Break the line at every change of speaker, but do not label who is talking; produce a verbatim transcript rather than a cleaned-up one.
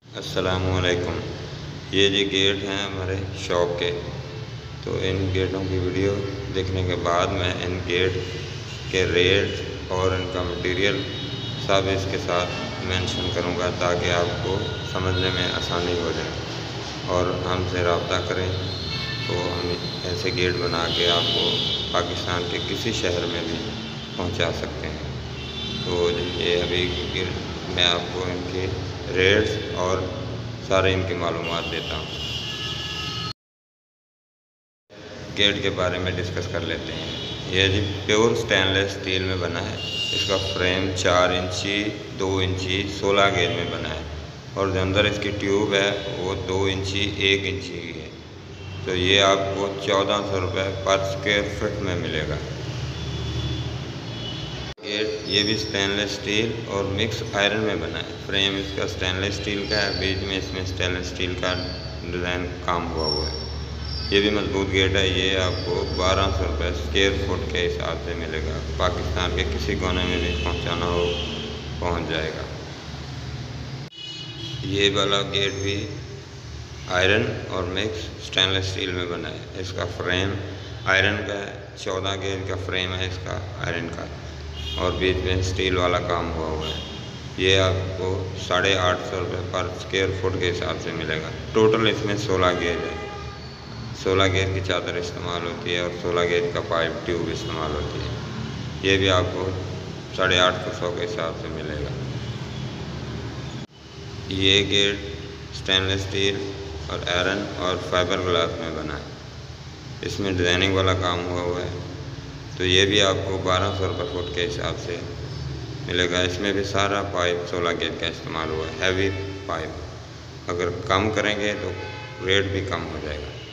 अस्सलामुअलैकुम। ये जी गेट हैं हमारे शॉप के। तो इन गेटों की वीडियो देखने के बाद मैं इन गेट के रेट और इनका मटेरियल सब इसके साथ मेंशन करूंगा ताकि आपको समझने में आसानी हो जाए और हमसे रब्ता करें तो हम ऐसे गेट बना के आपको पाकिस्तान के किसी शहर में भी पहुंचा सकते हैं। तो ये अभी मैं आपको इनके रेट्स और सारे इनकी मालूमात देता हूँ। गेट के बारे में डिस्कस कर लेते हैं। यह जी प्योर स्टेनलेस स्टील में बना है। इसका फ्रेम चार इंची दो इंची सोलह गेज में बना है और जो अंदर इसकी ट्यूब है वो दो इंची एक इंची की है। तो ये आपको चौदह सौ रुपये पर स्क्वायर फुट में मिलेगा। गेट ये भी स्टेनलेस स्टील और मिक्स आयरन में बना है। फ्रेम इसका स्टेनलेस स्टील का है, बीच में इसमें स्टेनलेस स्टील का डिज़ाइन काम हुआ हुआ है। ये भी मजबूत गेट है। ये आपको बारह सौ रुपये स्क्वायर फुट के हिसाब से मिलेगा। पाकिस्तान के किसी कोने में भी पहुंचाना हो पहुंच जाएगा। ये वाला गेट भी आयरन और मिक्स स्टेनलेस स्टील में बना है। इसका फ्रेम आयरन का है, चौदह गेज का फ्रेम है इसका आयरन का और बीच में स्टील वाला काम हुआ हुआ है। ये आपको साढ़े आठ सौ रुपये पर स्क्वायर फुट के हिसाब से मिलेगा। टोटल इसमें सोलह गेज है। सोलह गेज की चादर इस्तेमाल होती है और सोलह गेज का पाइप ट्यूब इस्तेमाल होती है। ये भी आपको साढ़े आठ सौ के हिसाब से मिलेगा। ये गेट स्टेनलेस स्टील और आयरन और फाइबर ग्लास में बना है। इसमें डिज़ाइनिंग वाला काम हुआ हुआ है। तो ये भी आपको बारह सौ रुपये फुट के हिसाब से मिलेगा। इसमें भी सारा पाइप सोलह गेज का इस्तेमाल हुआ है, हैवी पाइप। अगर कम करेंगे तो रेट भी कम हो जाएगा।